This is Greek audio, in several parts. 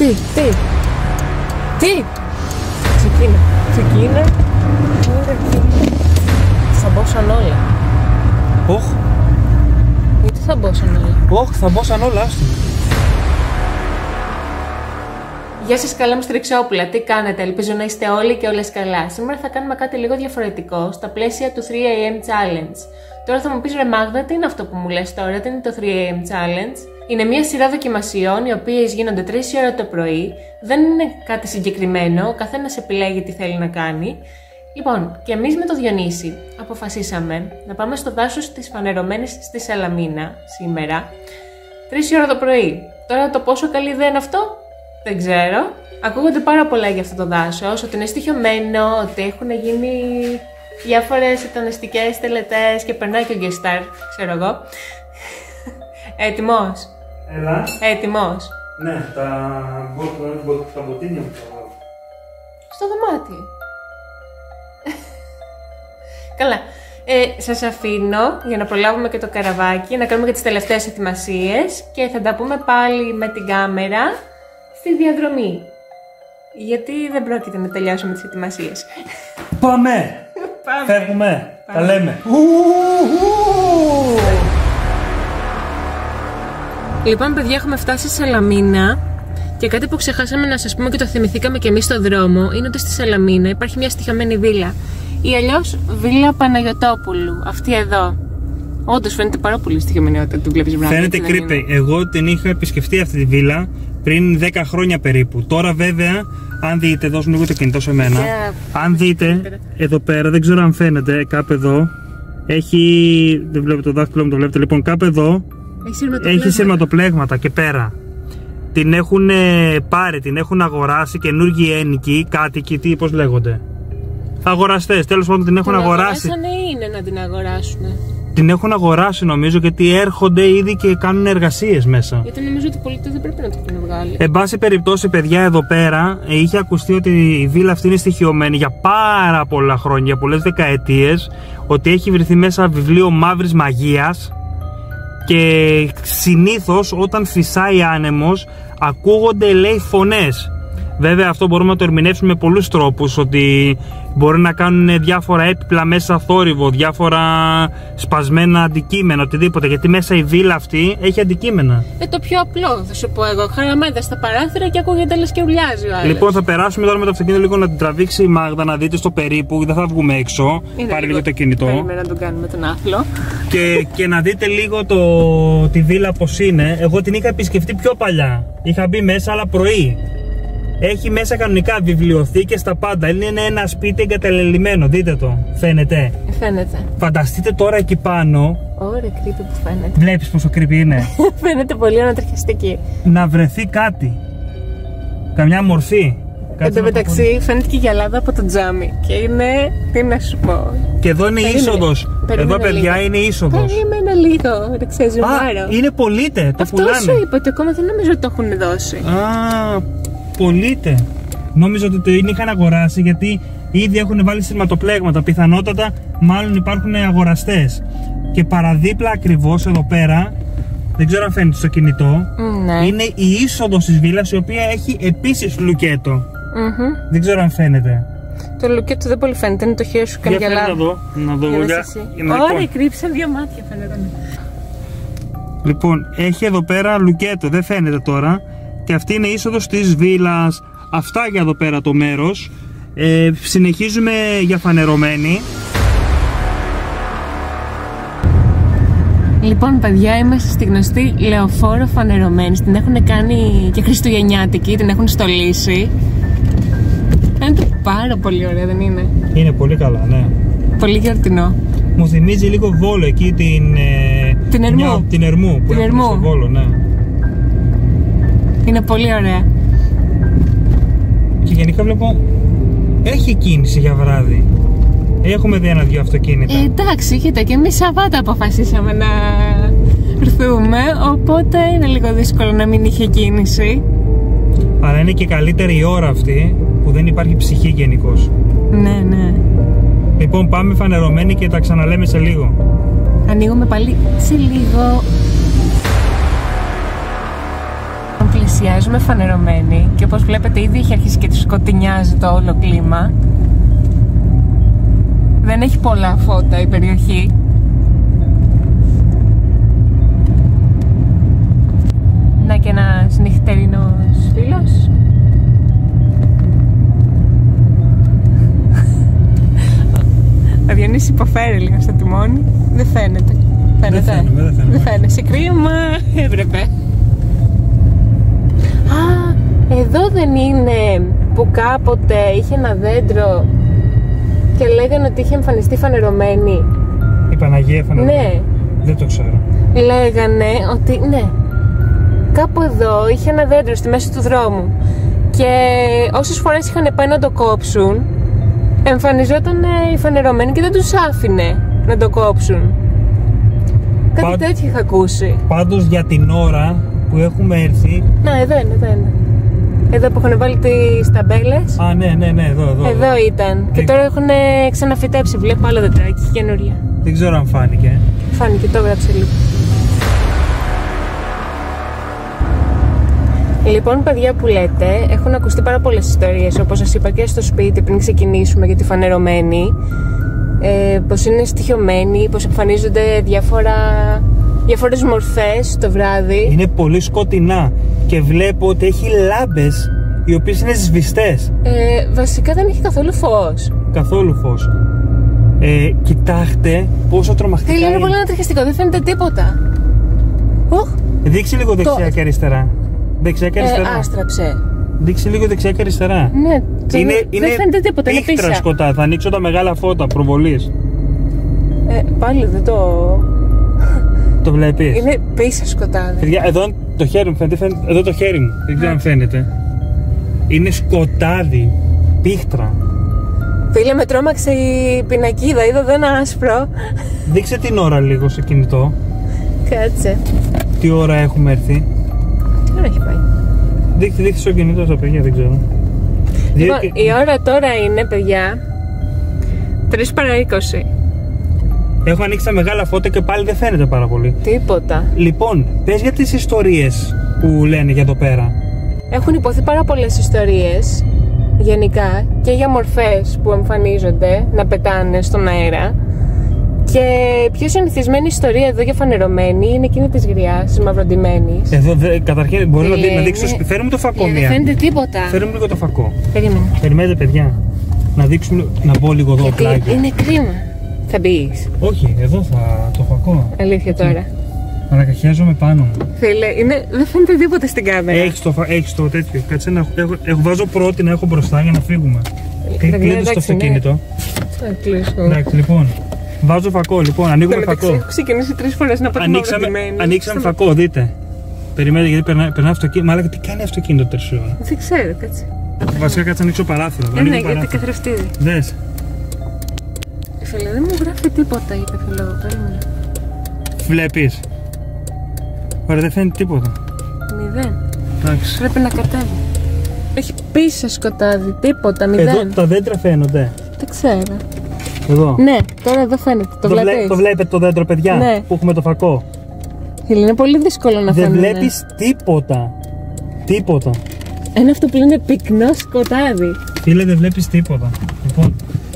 Τι! Ξεκίνα. Θα μπόσαν όλα. Όχ. Γιατί θα μπόσαν όλα. Όχ, θα μπόσαν όλα, άστο. Γεια σας, καλά μου στριξόπουλα. Τι κάνετε, ελπίζω να είστε όλοι και όλες καλά. Σήμερα θα κάνουμε κάτι λίγο διαφορετικό στα πλαίσια του 3am Challenge. Τώρα θα μου πεις, ρε Μάγδα, τι είναι αυτό που μου λες τώρα, τι είναι το 3am Challenge? Είναι μια σειρά δοκιμασιών οι οποίες γίνονται 3 η ώρα το πρωί. Δεν είναι κάτι συγκεκριμένο, ο καθένας επιλέγει τι θέλει να κάνει. Λοιπόν, και εμείς με το Διονύση αποφασίσαμε να πάμε στο δάσος της Φανερωμένης στη Σαλαμίνα σήμερα, 3 η ώρα το πρωί. Τώρα το πόσο καλή ιδέα είναι αυτό, δεν ξέρω. Ακούγονται πάρα πολλά για αυτό το δάσος, ότι είναι στοιχειωμένο, ότι έχουν γίνει διάφορες εταναστικές τελετές και περνάει και ο Γκεστάρ, ξέρω εγώ. Έτοιμος? Έλα. Έτοιμος? Ναι, τα μποτίνια μου θα βάλω. Στο δωμάτιο. Καλά. Σας αφήνω για να προλάβουμε και το καραβάκι, να κάνουμε και τις τελευταίες ετοιμασίες και θα τα πούμε πάλι με την κάμερα στη διαδρομή. Γιατί δεν πρόκειται να τελειώσουμε τις ετοιμασίες. Πάμε! Φεύγουμε! Τα λέμε! Λοιπόν, παιδιά, έχουμε φτάσει στη Σαλαμίνα και κάτι που ξεχάσαμε να σας πούμε και το θυμηθήκαμε και εμείς στον δρόμο είναι ότι στη Σαλαμίνα υπάρχει μια στοιχειωμένη βίλα, ή αλλιώς Βίλα Παναγιωτόπουλου, αυτή εδώ. Όντως φαίνεται πάρα πολύ στοιχειωμένη όταν την βλέπεις μπροστά. Φαίνεται creepy. Εγώ την είχα επισκεφτεί αυτή τη βίλα πριν 10 χρόνια περίπου. Τώρα βέβαια, αν δείτε, δώσουμε λίγο το κινητό σε μένα. Αν δείτε, εδώ πέρα, δεν ξέρω αν φαίνεται, κάπου εδώ έχει. Δεν βλέπετε το δάχτυλο μου, το βλέπετε. Λοιπόν, κάπου εδώ έχει σειρματοπλέγματα και πέρα. Την έχουν πάρει, την έχουν αγοράσει καινούργιοι ένοικοι, κάτοικοι, τι, πώς λέγονται. Αγοραστές, τέλος πάντων την έχουν αγοράσει. Την αγοράσανε ή είναι να την αγοράσουν? Την έχουν αγοράσει νομίζω, γιατί έρχονται ήδη και κάνουν εργασίες μέσα. Γιατί νομίζω ότι οι πολίτες δεν πρέπει να το έχουν βγάλει. Εν πάση περιπτώσει, παιδιά, εδώ πέρα είχε ακουστεί ότι η βίλα αυτή είναι στοιχειωμένη για πάρα πολλά χρόνια, για πολλές δεκαετίες, ότι έχει βρεθεί μέσα βιβλίο μαύρης μαγείας και συνήθως όταν φυσάει άνεμος ακούγονται, λέει, φωνές. Βέβαια αυτό μπορούμε να το ερμηνεύσουμε με πολλούς τρόπους, ότι μπορεί να κάνουν διάφορα έπιπλα μέσα θόρυβο, διάφορα σπασμένα αντικείμενα, οτιδήποτε, γιατί μέσα η βίλα αυτή έχει αντικείμενα. Το πιο απλό θα σου πω εγώ, χαραμέτα στα παράθυρα και ακούγεται λες και ουλιάζει ο άλλος. Λοιπόν, θα περάσουμε τώρα με το αυτοκίνητο λίγο να την τραβήξει η Μάγδα, να δείτε στο περίπου, δεν θα βγούμε έξω. Πάρε λίγο το κινητό. Περίμενα να τον κάνουμε τον άθλο. Και να δείτε λίγο τη βίλα πως είναι. Εγώ την είχα επισκεφτεί πιο παλιά, είχα μπει μέσα αλλά πρωί. Έχει μέσα κανονικά βιβλιοθήκες, τα πάντα. Είναι ένα σπίτι εγκαταλελειμμένο. Δείτε το. Φαίνεται. Φαίνεται. Φανταστείτε τώρα εκεί πάνω. Ωραία, creepy που φαίνεται. Βλέπεις πόσο creepy είναι. Φαίνεται πολύ ανατριχιαστική. Να βρεθεί κάτι. Καμιά μορφή. Εν τω μεταξύ φαίνεται και η γυαλάδα από το τζάμι. Και είναι. Τι να σου πω. Και εδώ είναι είσοδος. Εδώ, παιδιά, είναι είσοδος. Περίμενε λίγο. Δεν ξέρω, ζουμάρω. Είναι πωλείται. Το αυτό πουλάνε. Αυτό σου είπα, ότι ακόμα δεν νομίζω ότι το έχουν δώσει. Πωλείται. Νόμιζα ότι την είχαν αγοράσει, γιατί ήδη έχουν βάλει σειρματοπλέγματα. Πιθανότατα μάλλον υπάρχουν αγοραστές. Και παραδίπλα ακριβώς εδώ πέρα, δεν ξέρω αν φαίνεται στο κινητό, ναι, είναι η είσοδος της βίλας, η οποία έχει επίσης λουκέτο. Δεν ξέρω αν φαίνεται. Το λουκέτο δεν πολύ φαίνεται, είναι το χέρι σου καριαλά. Να δω εγώ. Ωραία, κρύψαν δύο μάτια φαίνεται. Λοιπόν, έχει εδώ πέρα λουκέτο, δεν φαίνεται τώρα. Και αυτή είναι η είσοδος της βίλας. Αυτά για εδώ πέρα το μέρος. Συνεχίζουμε για Φανερωμένη. Λοιπόν, παιδιά, είμαστε στη γνωστή λεωφόρο Φανερωμένης. Την έχουν κάνει και χριστουγεννιάτικη, την έχουν στολίσει. Φαίνεται πάρα πολύ ωραία, δεν είναι? Είναι πολύ καλά, ναι. Πολύ γιορτινό. Μου θυμίζει λίγο Βόλο, εκεί την Ερμού. Την Ερμού που έχουμε στο Βόλο, ναι. Είναι πολύ ωραία. Και γενικά βλέπω έχει κίνηση για βράδυ. Έχουμε δει ένα-δυο αυτοκίνητα. Εντάξει, κοίτα, και εμείς Σαββάτα αποφασίσαμε να έρθουμε, οπότε είναι λίγο δύσκολο να μην είχε κίνηση. Αλλά είναι και καλύτερη η ώρα αυτή που δεν υπάρχει ψυχή γενικώς. Ναι, ναι. Λοιπόν, πάμε Φανερωμένη και τα ξαναλέμε σε λίγο. Ανοίγουμε πάλι σε λίγο. πλησιάζουμε φανερωμένοι και όπως βλέπετε ήδη έχει αρχίσει και του σκοτεινιάζει το όλο κλίμα. Δεν έχει πολλά φώτα η περιοχή. Να και ένας νυχτερινός φίλος. Ο Διονύσης υποφέρει λίγο στο τιμόνι. Δεν φαίνεται. Φαίνεται. Δεν φαίνεται. Κρίμα. Έπρεπε. Α, εδώ δεν είναι που κάποτε είχε ένα δέντρο και λέγανε ότι είχε εμφανιστεί φανερωμένη? Η Παναγία φανερωμένη? Ναι. Δεν το ξέρω. Λέγανε ότι ναι, κάπου εδώ είχε ένα δέντρο στη μέση του δρόμου και όσες φορές είχαν πάει να το κόψουν, εμφανιζόταν η φανερωμένη και δεν τους άφηνε να το κόψουν. Κάτι τέτοιο είχα ακούσει. Πάντως για την ώρα που έχουμε έρθει... Να, εδώ είναι. Εδώ που έχουν βάλει τις ταμπέλες. Α, ναι, εδώ ήταν. Και τώρα έχουν ξαναφυτέψει. Βλέπω άλλο δεντράκι, καινούρια. Δεν ξέρω αν φάνηκε. Φάνηκε, το έγραψε λίγο. Λοιπόν, παιδιά που λέτε, έχουν ακουστεί πάρα πολλές ιστορίες, όπως σας είπα και στο σπίτι πριν ξεκινήσουμε για τη φανερωμένη. Πως είναι στοιχειωμένοι, πως εμφανίζονται διάφορες μορφές το βράδυ. Είναι πολύ σκοτεινά και βλέπω ότι έχει λάμπες οι οποίες είναι σβηστές. Βασικά δεν έχει καθόλου φως. Καθόλου φως. Κοιτάξτε πόσο τρομακτικά είναι. Είναι πολύ ανατριχιαστικό, δεν φαίνεται τίποτα. Δείξει λίγο δεξιά και αριστερά. Δεξιά και αριστερά. Άστραψε. Δείξει λίγο δεξιά και αριστερά. Ναι, δεν φαίνεται τίποτα. Είναι πίσω. Σκοτά, θα ανοίξω τα μεγάλα φώτα προβολής. Πάλι δεν το... Το βλέπεις? Είναι πίσω σκοτάδι. Παιδιά, εδώ το χέρι μου φαίνεται. Εδώ το χέρι μου. Δεν ξέρω αν φαίνεται. Είναι σκοτάδι. Πίχτρα. Φίλε, με τρόμαξε η πινακίδα. Είδα εδώ ένα άσπρο. Δείξε την ώρα λίγο στο κινητό. Κάτσε. Τι ώρα έχουμε έρθει? Τι ώρα έχει πάει? Δείξτε στο κινητό στα παιδιά, δεν ξέρω. Λοιπόν, η ώρα τώρα είναι, παιδιά, 3 παρά 20. Έχω ανοίξει τα μεγάλα φώτα και πάλι δεν φαίνεται πάρα πολύ. Τίποτα. Λοιπόν, πες για τις ιστορίες που λένε για εδώ πέρα. Έχουν υποθεί πάρα πολλές ιστορίες γενικά και για μορφές που εμφανίζονται να πετάνε στον αέρα. Και πιο συνηθισμένη ιστορία εδώ για φανερωμένη είναι εκείνη της γριάς, της μαυροντημένης. Εδώ καταρχήν μπορεί να δείξω. Φέρουμε το φακό μία. Δεν φαίνεται τίποτα. Φέρουμε λίγο το φακό. Περιμένετε, παιδιά. Να δείξουμε, να μπω λίγο εδώ πλάγι. Είναι κρίμα. Θα μπεις? Όχι, εδώ το φακό. Αλήθεια τώρα? Παρακαχιάζομαι πάνω μου. Φίλε, δεν φαίνεται τίποτα στην κάμερα. Έχεις το τέτοιο. Κάτσε να βάζω πρώτη να έχω μπροστά για να φύγουμε. Κλείνω στο αυτοκίνητο. Εντάξει, λοιπόν. Βάζω φακό, λοιπόν, ανοίγουμε φακό. Έχω ξεκινήσει 3 φορές να πάω ανοίξαμε φακό, δείτε. Περιμένετε γιατί περνάει αυτοκίνητο. Μάλλον τι κάνει αυτοκίνητο 3 ώρα? Δεν ξέρω, κάτσε. Βασικά κάτσε να ανοίξω παράθυρο. Ναι, γιατί καθρεφτίζει. Δες. Φίλε, δεν μου γράφει τίποτα, είπε φίλο. Περίμενε. Βλέπεις? Ωραία, δεν φαίνεται τίποτα. 0. Πρέπει να κατέβει. Έχει πίσω σκοτάδι, τίποτα, 0. Εδώ τα δέντρα φαίνονται. Δεν ξέρω. Εδώ. Ναι, τώρα εδώ φαίνεται. Το βλέπετε το δέντρο, παιδιά, ναι, που έχουμε το φακό? Είναι πολύ δύσκολο να φαίνεται. Δεν βλέπεις τίποτα. Τίποτα. Είναι αυτό που λένε πυκνό σκοτάδι. Φίλε, δεν βλέπεις τίποτα. Λοιπόν,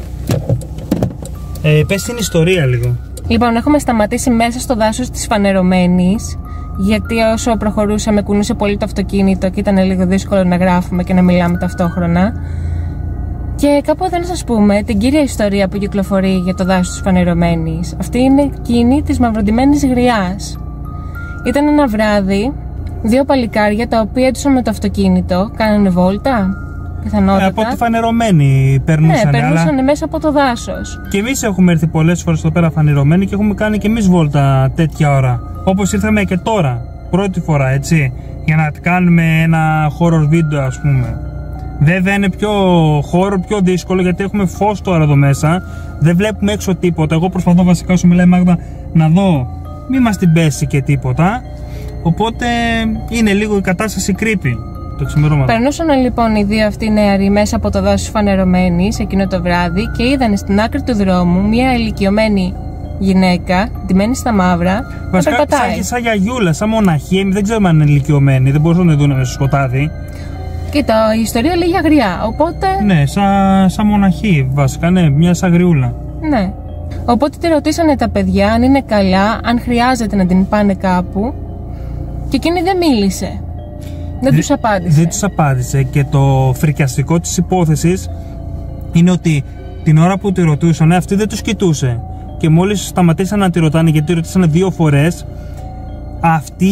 πες την ιστορία λίγο. Λοιπόν, έχουμε σταματήσει μέσα στο δάσος της Φανερωμένης, γιατί όσο προχωρούσαμε κουνούσε πολύ το αυτοκίνητο και ήταν λίγο δύσκολο να γράφουμε και να μιλάμε ταυτόχρονα. Και κάπου εδώ να σας πούμε την κύρια ιστορία που κυκλοφορεί για το δάσος της Φανερωμένης. Αυτή είναι εκείνη της μαυροντημένης γριάς. Ήταν ένα βράδυ, 2 παλικάρια τα οποία έτουσαν με το αυτοκίνητο, κάνανε βόλτα, πιθανότατα. Από τη Φανερωμένη περνούσαν. Ναι, περνούσαν μέσα από το δάσος. Και εμείς έχουμε έρθει πολλές φορές εδώ πέρα Φανερωμένη και έχουμε κάνει και εμείς βόλτα τέτοια ώρα. Όπως ήρθαμε και τώρα, πρώτη φορά, έτσι, για να κάνουμε ένα horror βίντεο, ας πούμε. Βέβαια είναι πιο χώρο, πιο δύσκολο γιατί έχουμε φως τώρα εδώ μέσα. Δεν βλέπουμε έξω τίποτα. Εγώ προσπαθώ βασικά όσο μιλάει η Μάγδα να δω μη μας την πέσει και τίποτα. Οπότε είναι λίγο η κατάσταση creepy το ξημερώματα. Περνούσαν λοιπόν οι 2 αυτοί νεαροί μέσα από το δάσος Φανερωμένης εκείνο το βράδυ και είδαν στην άκρη του δρόμου μια ηλικιωμένη γυναίκα, ντυμένη στα μαύρα, να περπατάει. Σαν γιαγιούλα, σαν μοναχή, δεν ξέρουμε αν είναι ηλικιωμένη, δεν μπορούσαν να την δουν μέσα στο σκοτάδι. Κοίτα, η ιστορία λέει αγριά, οπότε. Ναι, σαν μοναχή βασικά, ναι, μια αγριούλα. Ναι. Οπότε τη ρωτήσανε τα παιδιά αν είναι καλά, αν χρειάζεται να την πάνε κάπου. Και εκείνη δεν μίλησε. Δεν τους απάντησε. Δεν τους απάντησε. Και το φρικιαστικό της υπόθεσης είναι ότι την ώρα που τη ρωτούσαν, αυτή δεν τους κοιτούσε. Και μόλις σταματήσαν να τη ρωτάνε, γιατί τη ρωτήσανε 2 φορές, αυτή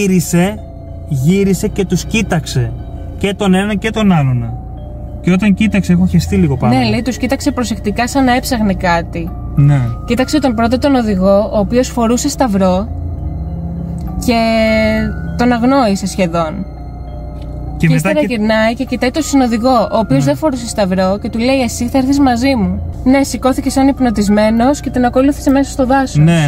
γύρισε και τους κοίταξε. Και τον έναν και τον άλλον. Και όταν κοίταξε, έχω χεστεί λίγο πάνω. Ναι, λέει, τους κοίταξε προσεκτικά σαν να έψαχνε κάτι. Ναι. Κοίταξε τον πρώτο τον οδηγό, ο οποίος φορούσε σταυρό και τον αγνόησε σχεδόν. Και ύστερα γυρνάει και κοιτάει τον συνοδηγό, ο οποίος δεν φορούσε σταυρό και του λέει: εσύ θα έρθεις μαζί μου. Ναι, σηκώθηκε σαν υπνοτισμένος και την ακολούθησε μέσα στο δάσος. Ναι.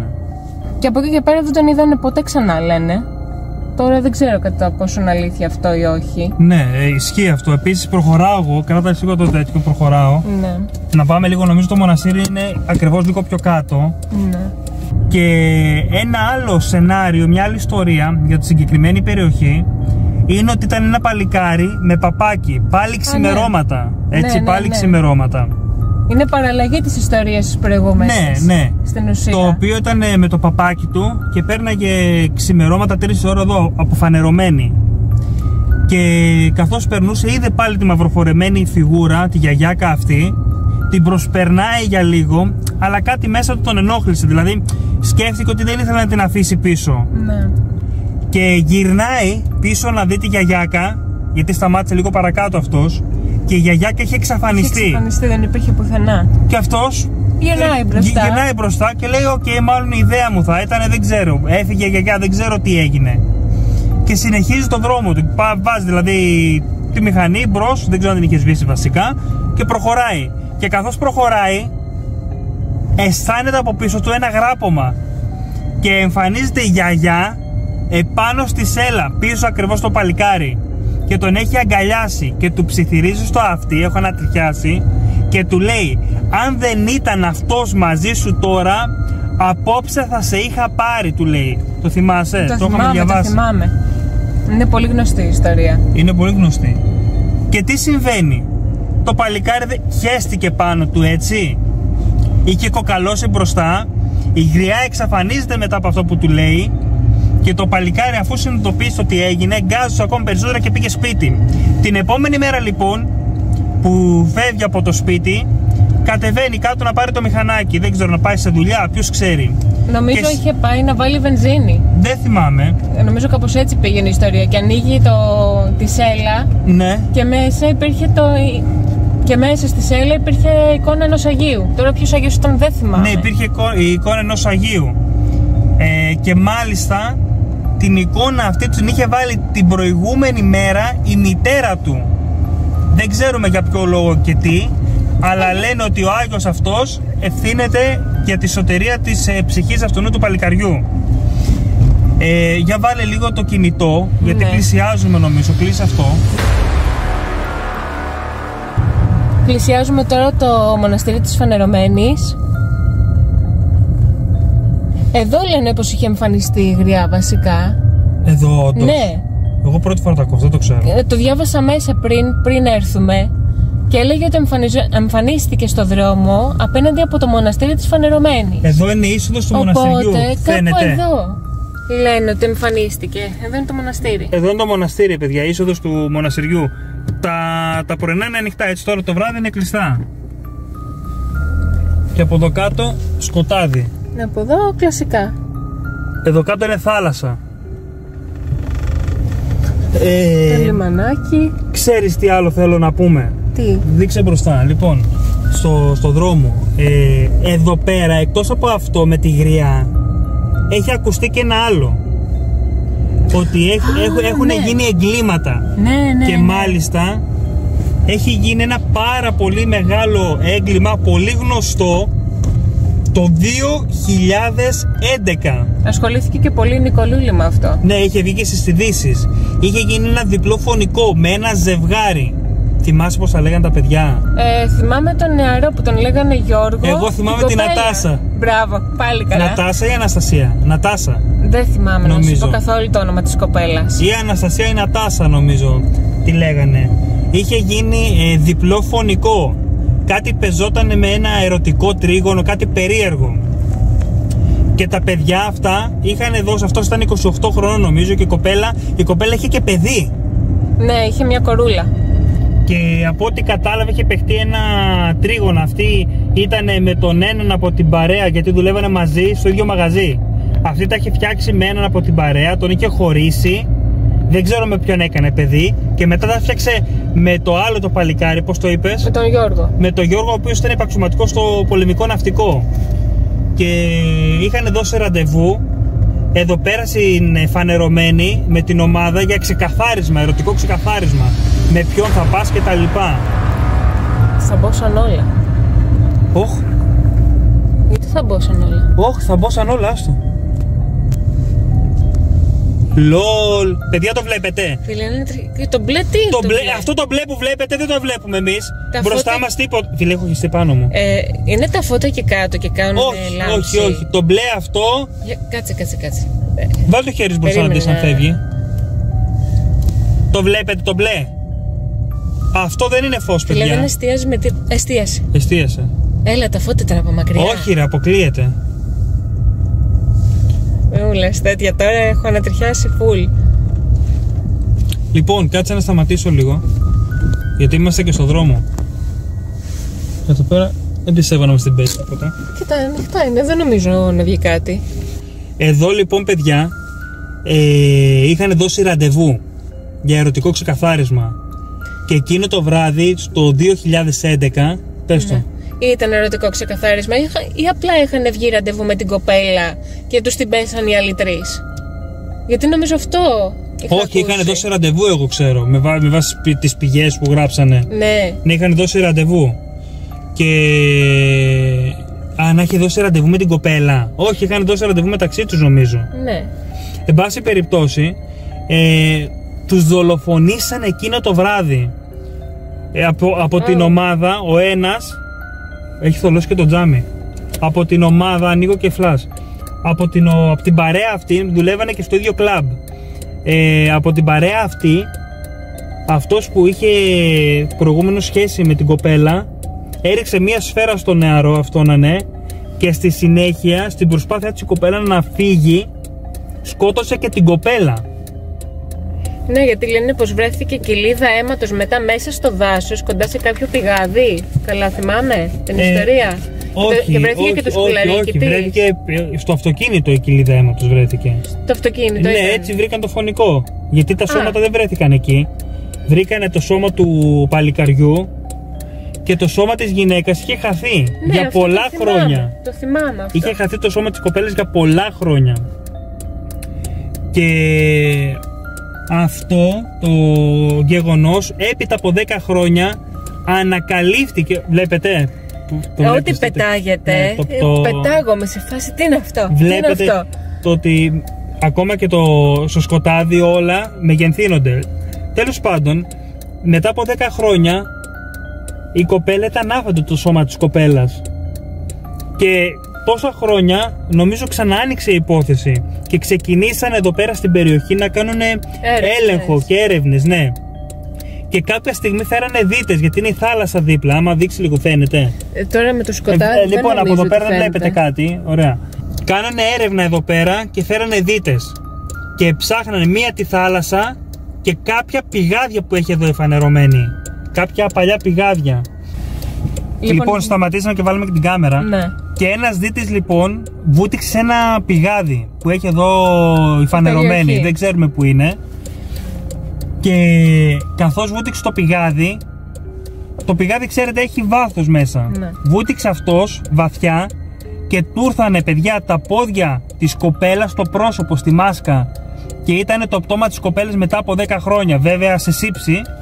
Και από εκεί και πέρα δεν τον είδανε ποτέ ξανά, λένε. Τώρα δεν ξέρω κατά πόσο είναι αλήθεια αυτό ή όχι. Ναι, ισχύει αυτό. Επίσης προχωράω εγώ, κράτα λίγο το τέτοιο, προχωράω. Ναι. Να πάμε λίγο, νομίζω το μοναστήρι είναι ακριβώς λίγο πιο κάτω. Ναι. Και ένα άλλο σενάριο, μια άλλη ιστορία για τη συγκεκριμένη περιοχή είναι ότι ήταν ένα παλικάρι με παπάκι, πάλι ξημερώματα. Έτσι, πάλι ξημερώματα. Είναι παραλλαγή της ιστορίας της προηγούμενης. Ναι. Στην ουσία. Το οποίο ήταν με το παπάκι του και πέρναγε ξημερώματα 3 ώρα εδώ, αποφανερωμένη. Και καθώς περνούσε, είδε πάλι τη μαυροφορεμένη φιγούρα, τη γιαγιάκα αυτή, την προσπερνάει για λίγο, αλλά κάτι μέσα του τον ενόχλησε. Δηλαδή, σκέφτηκε ότι δεν ήθελε να την αφήσει πίσω. Ναι. Και γυρνάει πίσω να δει τη γιαγιάκα, γιατί σταμάτησε λίγο παρακάτω αυτός. Και η γιαγιάκα είχε εξαφανιστεί. Δεν υπήρχε πουθενά. Και αυτός γυρνάει μπροστά και λέει: οκ, μάλλον η ιδέα μου θα ήταν, δεν ξέρω. Έφυγε η γιαγιά, δεν ξέρω τι έγινε. Και συνεχίζει τον δρόμο του. Βάζει δηλαδή τη μηχανή μπρος, δεν ξέρω αν την είχε σβήσει βασικά, και προχωράει. Και καθώς προχωράει, αισθάνεται από πίσω του ένα γράπωμα. Και εμφανίζεται η γιαγιά επάνω στη σέλα, πίσω ακριβώς στο παλικάρι. Και τον έχει αγκαλιάσει και του ψιθυρίζει στο αυτί, έχω ανατριχιάσει, και του λέει: αν δεν ήταν αυτός μαζί σου τώρα, απόψε θα σε είχα πάρει, του λέει. Το θυμάσαι? Το είχαμε διαβάσει. Το θυμάμαι. Είναι πολύ γνωστή η ιστορία. Είναι πολύ γνωστή. Και τι συμβαίνει? Το παλικάρι χέστηκε πάνω του, έτσι. Είχε κοκαλώσει μπροστά. Η γριά εξαφανίζεται μετά από αυτό που του λέει. Και το παλικάρι, αφού συνειδητοποίησε ότι έγινε, γκάζωσε ακόμη περισσότερα και πήγε σπίτι. Την επόμενη μέρα λοιπόν, που φεύγει από το σπίτι, κατεβαίνει κάτω να πάρει το μηχανάκι. Δεν ξέρω, να πάει σε δουλειά, ποιος ξέρει. Νομίζω είχε πάει να βάλει βενζίνη. Δεν θυμάμαι. Νομίζω κάπως έτσι πήγαινε η ιστορία. Και ανοίγει τη σέλα. Ναι. Και μέσα υπήρχε Και μέσα στη σέλα υπήρχε εικόνα ενός Αγίου. Τώρα ποιος Αγίος ήταν δεν θυμάμαι. Ναι, υπήρχε η εικόνα ενός Αγίου. Και μάλιστα την εικόνα αυτή την είχε βάλει την προηγούμενη μέρα η μητέρα του. Δεν ξέρουμε για ποιο λόγο και τι, αλλά λένε ότι ο Άγιος αυτός ευθύνεται για τη σωτηρία της ψυχής αυτού του παλικαριού. Για βάλε λίγο το κινητό, γιατί πλησιάζουμε νομίζω, κλείσει αυτό. Πλησιάζουμε τώρα το μοναστήρι της Φανερωμένης. Εδώ λένε πως είχε εμφανιστεί η γριά βασικά. Εδώ όντως? Ναι. Εγώ πρώτη φορά το ακούω, δεν το ξέρω. Το διάβασα μέσα πριν έρθουμε. Και έλεγε ότι εμφανίστηκε στο δρόμο απέναντι από το μοναστήρι της Φανερωμένης. Εδώ είναι η είσοδος του μοναστηριού, φαίνεται. Κάπου εδώ λένε ότι εμφανίστηκε. Εδώ είναι το μοναστήρι. Εδώ είναι το μοναστήρι, παιδιά, η είσοδος του μοναστηριού. Τα πρωινά είναι ανοιχτά, έτσι, τώρα το βράδυ είναι κλειστά. Και από εδώ κάτω σκοτάδι. Από εδώ κλασικά. Εδώ κάτω είναι θάλασσα. Το λιμανάκι. Ξέρεις τι άλλο θέλω να πούμε? Τι? Δείξε μπροστά. Λοιπόν, στο δρόμο, εδώ πέρα, εκτός από αυτό με τη γριά, έχει ακουστεί και ένα άλλο. Ότι έχουν γίνει εγκλήματα. Ναι. Και μάλιστα έχει γίνει ένα πάρα πολύ μεγάλο έγκλημα, πολύ γνωστό, το 2011. Ασχολήθηκε και πολύ η Νικολούλη με αυτό. Ναι, είχε βγει και στις ειδήσεις. Είχε γίνει ένα διπλό φωνικό με ένα ζευγάρι. Θυμάσαι πώς τα λέγανε τα παιδιά? Θυμάμαι τον νεαρό που τον λέγανε Γιώργο. Εγώ θυμάμαι την Νατάσα. Μπράβο, πάλι καλά. Νατάσα ή Αναστασία? Νατάσα. Δεν θυμάμαι νομίζω. να σου πω καθόλου το όνομα της κοπέλας. Ή Αναστασία ή Νατάσα νομίζω τη λέγανε. Είχε γίνει διπλό φωνικό. Κάτι πεζότανε με ένα ερωτικό τρίγωνο, κάτι περίεργο. Και τα παιδιά αυτά είχαν δώσει, αυτός ήταν 28 χρόνων νομίζω, και η κοπέλα είχε και παιδί. Ναι, είχε μια κορούλα. Και από ό,τι κατάλαβε είχε παιχτεί ένα τρίγωνο. Αυτή ήταν με τον έναν από την παρέα, γιατί δουλεύανε μαζί στο ίδιο μαγαζί. Αυτή τα είχε φτιάξει με έναν από την παρέα, τον είχε χωρίσει. Δεν ξέρω με ποιον έκανε παιδί. Και μετά τα φτιάξε με το άλλο το παλικάρι, πώς το είπες? Με τον Γιώργο. Με τον Γιώργο, ο οποίος ήταν υπαξιωματικός στο πολεμικό ναυτικό. Και είχαν δώσει ραντεβού εδώ πέρα φανερωμένοι με την ομάδα για ξεκαθάρισμα, ερωτικό ξεκαθάρισμα. Με ποιον θα πας και τα λοιπά. Θα μπόσαν όλα. Όχ. Γιατί θα μπόσαν όλα? Όχι, θα μπόσαν όλα, άστο. Λολ. Παιδιά, το βλέπετε? Φίλε, το μπλε τι είναι? Αυτό το μπλε που βλέπετε δεν το βλέπουμε εμείς. Τα Μπροστά φώτα... μας τίποτα. Φίλε, έχω χυστεί πάνω μου. Είναι τα φώτα και κάτω και κάνουν λάμψη. Όχι. Το μπλε αυτό. Κάτσε. Βάλ το χέρι μπροστά να δεις αν φεύγει. Το βλέπετε το μπλε? Αυτό δεν είναι φως, παιδιά. Φίλε, δεν εστιάζει με τι. Εστίασε. Έλα, τα φώτα ήταν από μακριά. Όχι, ρε, αποκλείεται. Δεν μου λες τέτοια, τώρα έχω ανατριχιάσει full. Λοιπόν, κάτσε να σταματήσω λίγο, γιατί είμαστε και στο δρόμο. Εδώ πέρα δεν πιστεύω να μας την πέσει τίποτα. Κοίτα, ανοιχτά είναι, δεν νομίζω να βγει κάτι. Εδώ λοιπόν, παιδιά, είχαν δώσει ραντεβού για ερωτικό ξεκαθάρισμα. Και εκείνο το βράδυ, στο 2011, πες το. Ήταν ερωτικό ξεκαθάρισμα ή απλά είχαν βγει ραντεβού με την κοπέλα και τους την πέσαν οι άλλοι τρεις? Γιατί νομίζω αυτό όχι, είχαν δώσει ραντεβού, εγώ ξέρω, με βάση τις πηγές που γράψανε. Ναι, είχαν δώσει ραντεβού. Και να είχε δώσει ραντεβού με την κοπέλα. Όχι, είχαν δώσει ραντεβού μεταξύ τους νομίζω. Ναι. Εν πάση περιπτώσει, τους δολοφονήσαν εκείνο το βράδυ. Από την ομάδα, ο ένας έχει θολώσει και το τζάμι. Από την ομάδα, ανοίγω και φλας. Από την παρέα αυτή, δουλεύανε και στο ίδιο κλαμπ. Από την παρέα αυτή, αυτός που είχε προηγούμενο σχέση με την κοπέλα έριξε μία σφαίρα στο νεαρό αυτό, και στη συνέχεια, στην προσπάθεια της η κοπέλα να φύγει, σκότωσε και την κοπέλα. Ναι, γιατί λένε πως βρέθηκε κοιλίδα αίματος μετά μέσα στο δάσος, κοντά σε κάποιο πηγάδι. Καλά θυμάμαι την ιστορία? Όχι, και βρέθηκε και το σκουλαρίκι. Όχι, βρέθηκε στο αυτοκίνητο η κοιλίδα αίματος βρέθηκε. Στο αυτοκίνητο? Ναι, έτσι βρήκαν το φωνικό. Γιατί τα σώματα δεν βρέθηκαν εκεί. Βρήκανε το σώμα του παλικαριού και το σώμα της γυναίκας είχε χαθεί για πολλά χρόνια. Το θυμάμαι αυτό. Είχε χαθεί το σώμα της κοπέλας για πολλά χρόνια. Και αυτό το γεγονός έπειτα από 10 χρόνια ανακαλύφθηκε. Βλέπετε? Ό,τι πετάγεται. Πετάγομαι σε φάση. Τι είναι αυτό? Βλέπετε τι είναι αυτό? Το ότι ακόμα και στο σκοτάδι όλα μεγενθύνονται. Τέλος πάντων, μετά από 10 χρόνια η κοπέλα ήταν άφαντο το σώμα της κοπέλας. Και τόσα χρόνια νομίζω ξανά άνοιξε η υπόθεση και ξεκινήσαν εδώ πέρα στην περιοχή να κάνουν έλεγχο και έρευνες, ναι. Και κάποια στιγμή φέρανε δίτες, γιατί είναι η θάλασσα δίπλα. Άμα δείξει λίγο, φαίνεται. Τώρα με το σκοτάδι. Λοιπόν, από εδώ πέρα δεν βλέπετε κάτι. Ωραία. Κάνανε έρευνα εδώ πέρα και φέρανε δίτες. Και ψάχνανε μία τη θάλασσα και κάποια πηγάδια που έχει εδώ εφανερωμένη. Κάποια παλιά πηγάδια. Λοιπόν, σταματήσαμε και βάλουμε και την κάμερα. Ναι. Και ένας δίτης λοιπόν βούτυξε ένα πηγάδι που έχει εδώ εφανερωμένη. Δεν ξέρουμε που είναι. Και καθώς βούτυξε το πηγάδι ξέρετε έχει βάθος μέσα. Ναι. Βούτυξε αυτός βαθιά και του ήρθανε, παιδιά, τα πόδια της κοπέλας στο πρόσωπο, στη μάσκα. Και ήταν το πτώμα της κοπέλας μετά από 10 χρόνια, βέβαια σε σύψη.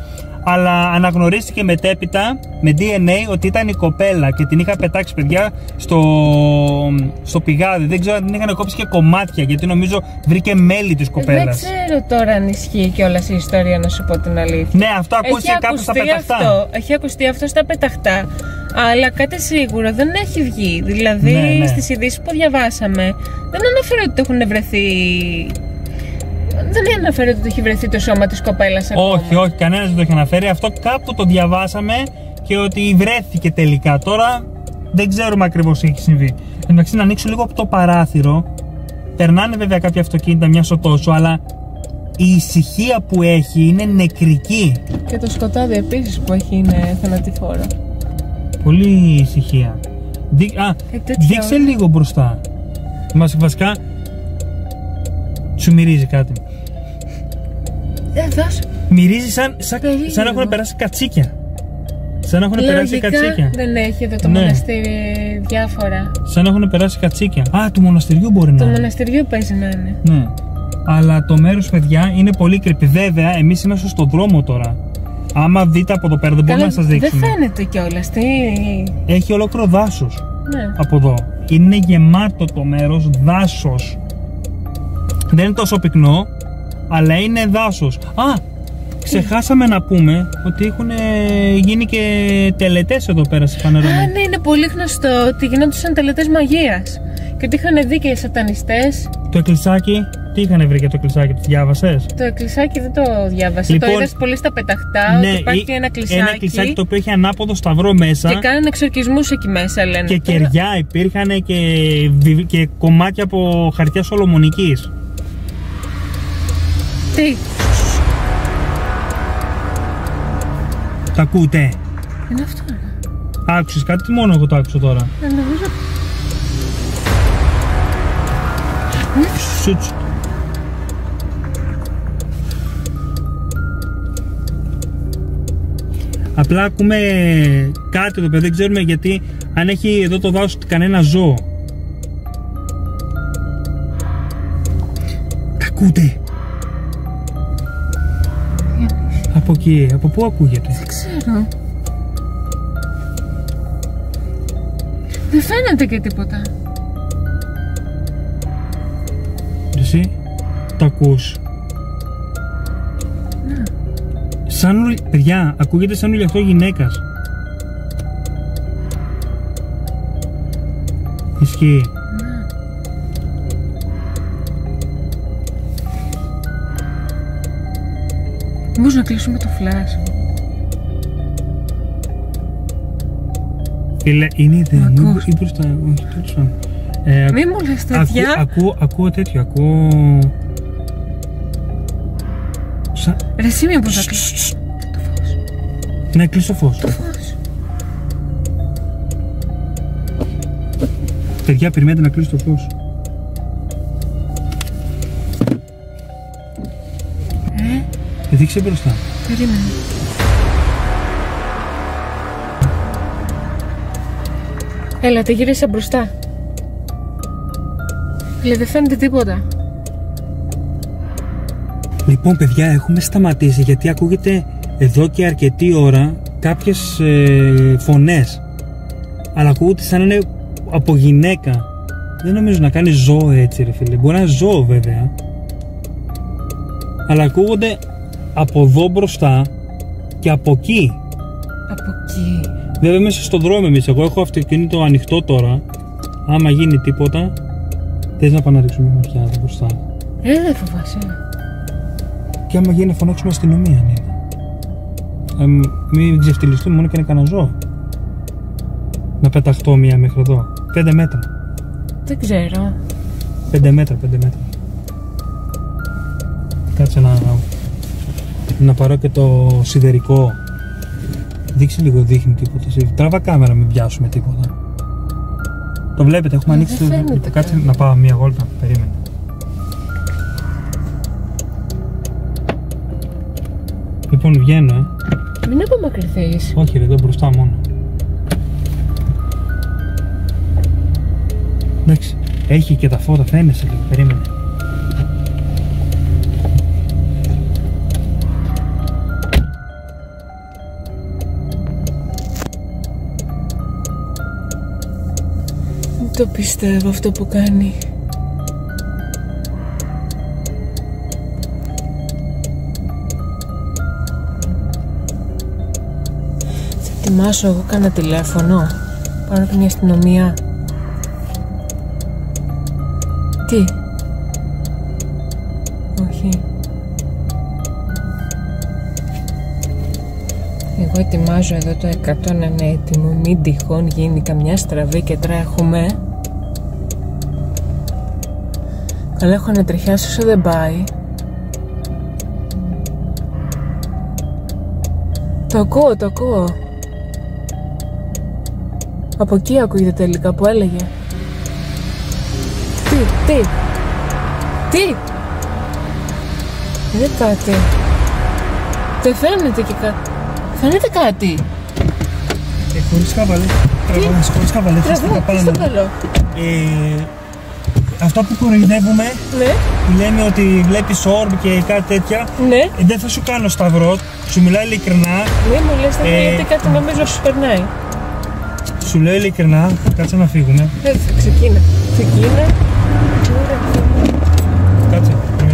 Αλλά αναγνωρίστηκε μετέπειτα με DNA ότι ήταν η κοπέλα και την είχα πετάξει, παιδιά, στο πηγάδι. Δεν ξέρω αν την είχαν κόψει και κομμάτια, γιατί νομίζω βρήκε μέλη της κοπέλας. Δεν ξέρω τώρα αν ισχύει κιόλας η ιστορία, να σου πω την αλήθεια. Ναι, αυτό ακούστηκε κάπου στα πεταχτά. Έχει ακουστεί αυτό στα πεταχτά. Αλλά κάτι σίγουρο δεν έχει βγει. Δηλαδή, ναι. Στις ειδήσεις που διαβάσαμε, δεν αναφέρει ότι έχουν βρεθεί. Δεν αναφέρει ότι έχει βρεθεί το σώμα της κοπέλας ακόμα. Όχι, κανένας δεν το έχει αναφέρει. Αυτό κάπου το διαβάσαμε και ότι βρέθηκε τελικά. Τώρα δεν ξέρουμε ακριβώς τι έχει συμβεί. Εντάξει, να ανοίξω λίγο από το παράθυρο. Περνάνε βέβαια κάποια αυτοκίνητα μια τόσο, αλλά η ησυχία που έχει είναι νεκρική. Και το σκοτάδι επίσης που έχει είναι θανατηφόρο. Πολύ ησυχία. Δείξε λίγο μπροστά. Βασικά σου μυρίζει κάτι. Μυρίζει σαν να έχουν περάσει κατσίκια. Σαν να έχουν περάσει κατσίκια. Δεν έχει εδώ το μοναστήρι διάφορα. Σαν να έχουν περάσει κατσίκια. Α, του μοναστηριού μπορεί να είναι. Το μοναστηριού παίζει να είναι. Ναι. Αλλά το μέρος, παιδιά, είναι πολύ creepy. Βέβαια, εμείς είμαστε στον δρόμο τώρα. Άμα δείτε από εδώ πέρα, δεν μπορούμε να σας δείξουμε. Δεν φαίνεται κιόλας. Έχει ολόκληρο δάσος. Ναι. Από εδώ. Είναι γεμάτο το μέρος δάσος. Δεν είναι τόσο πυκνό, αλλά είναι δάσος. Ξεχάσαμε να πούμε ότι έχουν γίνει και τελετές εδώ πέρα στη Φανερώνη. Ναι, είναι πολύ γνωστό ότι γινόντουσαν τελετές μαγείας. Και ότι είχαν δει και οι σατανιστές. Το εκκλησάκι, τι είχαν βρει για το εκκλησάκι, το διάβασες? Το εκκλησάκι δεν το διάβασα. Λοιπόν, το είδα πολύ στα πεταχτά. Ναι, ότι υπάρχει ένα εκκλησάκι. Ένα εκκλησάκι το οποίο έχει ανάποδο σταυρό μέσα. Και κάνανε εξορκισμούς εκεί μέσα, λένε. Και κεριά υπήρχαν και κομμάτια από χαρτιά Σολομονικής. Τι? Τα ακούτε? Είναι αυτό. Άκουσες κάτι, μόνο εγώ το άκουσα τώρα. Νομίζω. Σούτσου. Απλά ακούμε κάτι εδώ πέρα, δεν ξέρουμε γιατί, αν έχει εδώ το δάσος κανένα ζώο. Τα ακούτε? Από εκεί, από πού ακούγεται? Δεν ξέρω. Δεν φαίνεται και τίποτα. Εσύ, τα ακούς? Ναι. Σαν, παιδιά, ακούγεται σαν ουλιαχτό γυναίκας. Ισχύει. Ναι. Μήπως να κλείσουμε το φλας? Φίλε, είναι ιδέα. Ή μπροστά, όχι, τέλος πάντων. Μη μου λες τέτοια. Ακούω τέτοιο, ακούω... Ρε εσύ μήπως να κλείσεις το φως? Ναι, κλείσω το φως. Το φως. Παιδιά, περιμένετε να κλείσω το φως. Δείξε μπροστά. Περίμενε. Έλα, τη γύρισα μπροστά. Λέει, δεν φαίνεται τίποτα. Λοιπόν, παιδιά, έχουμε σταματήσει γιατί ακούγεται εδώ και αρκετή ώρα κάποιες φωνές. Αλλά ακούγεται σαν να είναι από γυναίκα. Δεν νομίζω να κάνει ζώο έτσι, ρε φίλε. Μπορεί να είναι ζώο, βέβαια. Αλλά ακούγονται από εδώ μπροστά και από εκεί. Από εκεί. Βέβαια, μέσα στον δρόμο εμείς. Εγώ έχω αυτοκίνητο ανοιχτό τώρα. Άμα γίνει τίποτα, θες να πάμε να ρίξουμε ματιά εδώ μπροστά? Δεν φοβάσαι. Και άμα γίνει να φωνάξουμε αστυνομία, αν είναι. Μην ξεφτυλιστούμε μόνο και είναι κανένα ζώο. Να πεταχτώ μία μέχρι εδώ. 5 μέτρα. Δεν ξέρω. 5 μέτρα, 5 μέτρα. Κάτσε να πάρω και το σιδερικό. Δείξε λίγο, δείχνει τίποτα. Τράβα κάμερα, μην πιάσουμε τίποτα. Το βλέπετε, έχουμε ανοίξει το... Κάτσε να πάω μία βόλτα, περίμενε. Λοιπόν, βγαίνω, Μην απομακρυνθείς. Όχι ρε, εδώ μπροστά μόνο. Εντάξει, έχει και τα φώτα, φαίνεσαι λίγο, περίμενε. Το πιστεύω αυτό που κάνει. Θα ετοιμάσω εγώ κάνα τηλέφωνο. Πάρω την αστυνομία. Τι? Όχι. Εγώ ετοιμάζω εδώ το 101 έτοιμο. Μην τυχόν γίνει καμιά στραβή και τρέχουμε. Καλά, έχω να τριχιάσει όσο δεν πάει. Το ακούω. Από εκεί ακούγεται τελικά που έλεγε. Τι? Δεν κάτι. Δεν φαίνεται και κάτι. Φαίνεται κάτι. Χωρίς καβαλέ. Χωρίς καβαλέ. Αυτό που κοροϊδεύουμε, Ναι. λέμε ότι βλέπεις orb και κάτι τέτοια. Ναι. Δεν θα σου κάνω σταυρό, σου μιλάω ειλικρινά. Μην μου λες γιατί κάτι νομίζω σου περνάει. Σου λέω ειλικρινά, κάτσε να φύγουμε. Ξεκίνα. Κάτσε.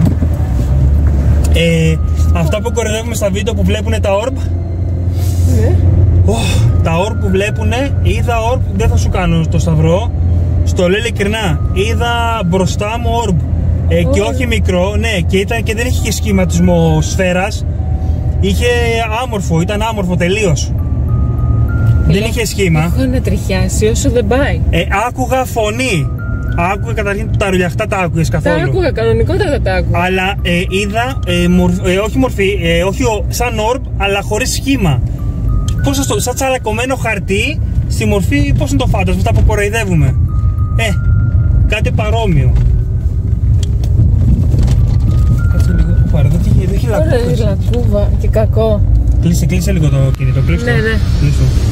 Αυτά που κοροϊδεύουμε στα βίντεο που βλέπουν τα orb. Ναι. Τα orb που βλέπουνε, είδα orb, δεν θα σου κάνω το σταυρό. Στο λέω ειλικρινά, είδα μπροστά μου orb. Και όχι μικρό, ναι, και δεν είχε και σχηματισμό σφαίρας. Είχε άμορφο, ήταν άμορφο τελείως. Δεν είχε σχήμα. Έχω να τριχιάσει όσο δεν πάει. Άκουγα φωνή. Άκουγα καταρχήν τα ρουλιαχτά, τα άκουγες καθόλου? Τα άκουγα, κανονικότατα τα άκουγα. Αλλά είδα, όχι μορφή, όχι σαν orb, αλλά χωρίς σχήμα. Πώς θα σαν τσαλακωμένο χαρτί, στη μορφή, πώς είναι το φάντασμα, αυτά που κοροϊδεύουμε. Κάτι παρόμοιο. Κάτσε λίγο, πάρε, δεν έχει λακκούβα. Ωραία, λακκούβα και κακό. Κλείσε λίγο το κινητό, κλείσε. Ναι. Κλείσω.